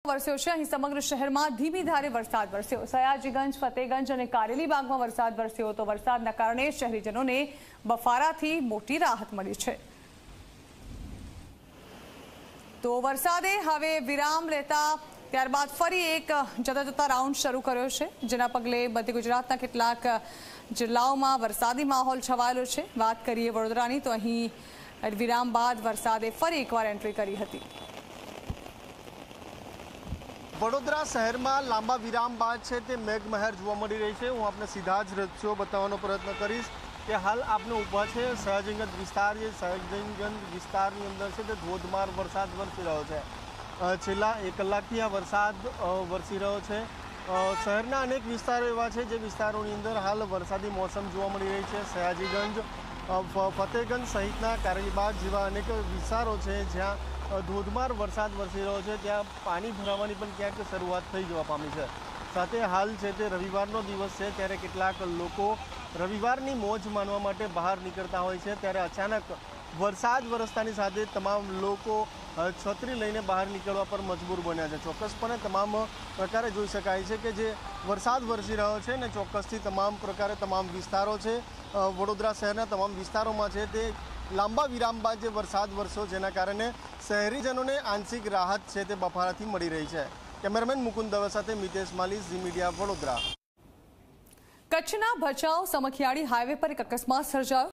વરસ્યો છે। અહીં સમગ્ર શહેરમાં ધીમી ધારે વરસાદ વરસ્યો। સયાજીગંજ, ફતેગંજ અને કારેલીબાગમાં વરસાદ વરસ્યો તો વરસાદના કારણે શહેરીજનોને બફારાથી મોટી રાહત મળી છે। તો વરસાદે હવે વિરામ લેતા ત્યારબાદ ફરી એક જતા રાઉન્ડ શરૂ કર્યો છે, જેના પગલે મધ્ય ગુજરાતના કેટલાક જિલ્લાઓમાં વરસાદી માહોલ છવાયેલો છે। વાત કરીએ વડોદરાની તો અહીં વિરામ બાદ વરસાદે ફરી એકવાર એન્ટ્રી કરી હતી। વડોદરા શહેરમાં લાંબા વિરામ બાદ છે તે મેઘમહેર જોવા મળી રહી છે। હું આપને સીધા જ દ્રશ્યો બતાવવાનો પ્રયત્ન કરીશ કે હાલ આપણે ઊભા છે સયાજીગંજ વિસ્તાર। એ સયાજીગંજ વિસ્તારની અંદર છે તે ધોધમાર વરસાદ વરસી રહ્યો છે। છેલ્લા 1 કલાકથી આ વરસાદ વરસી રહ્યો છે। શહેરના અનેક વિસ્તારો એવા છે જે વિસ્તારોની અંદર હાલ વરસાદી મોસમ જોવા મળી રહી છે। સયાજીગંજ, ફતેગંજ સહિતના કારેલીબાગ જેવા અનેક વિસ્તારો છે જ્યાં ધોધમાર વરસાદ વરસી રહ્યો છે, ત્યાં પાણી ભરાવાની પણ ક્યાંક શરૂઆત થઈ જવા પામી છે। સાથે હાલ છે તે રવિવારનો દિવસ છે, ત્યારે કેટલાક લોકો રવિવારની મોજ માણવા માટે બહાર નીકળતા હોય છે, ત્યારે અચાનક વરસાદ વરસતાની સાથે તમામ લોકો છત્રી લઈને બહાર નીકળવા પર મજબૂર બન્યા છે। ચોક્કસપણે તમામ પ્રકારે જોઈ શકાય છે કે જે વરસાદ વરસી રહ્યો છે ને ચોક્કસથી તમામ પ્રકારે તમામ વિસ્તારો છે વડોદરા શહેરના તમામ વિસ્તારોમાં છે તે લાંબા વિરામ બાદ જે વરસાદ વરસ્યો, જેના કારણે શહેરીજનોને આંશિક રાહત છે તે બફારાથી મળી રહી છે। કેમેરામેન મુકુંદ દવે સાથે મિતેશ માલી, ઝી મીડિયા, વડોદરા। કચ્છના ભચાઉ સમખિયાળી હાઈવે પર એક અકસ્માત સર્જાયો।